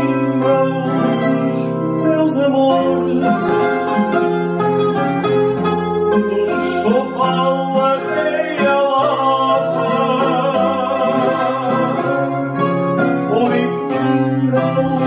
meus amores, um chopal areia lava, foi timbrão.